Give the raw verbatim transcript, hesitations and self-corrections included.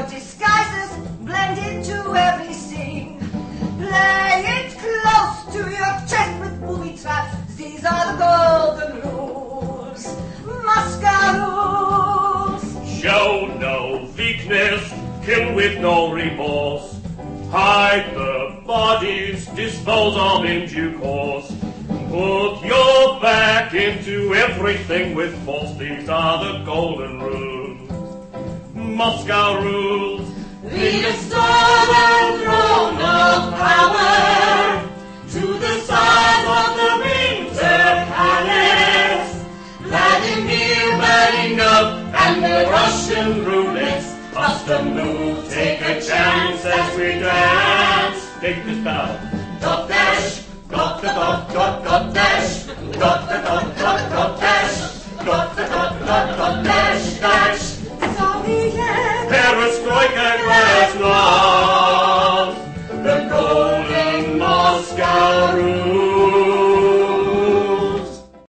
Your disguises blend into every scene. Play it close to your chest with booby traps. These are the golden rules. Moscow rules. Show no weakness, kill with no remorse. Hide the bodies, dispose of in due course. Put your back into everything with force. These are the golden rules. Moscow rules. Lead a stolen throne of power to the size of the Winter Palace. Vladimir Malinov and the Russian roulettes must a move, take a chance as we dance. Take this bow.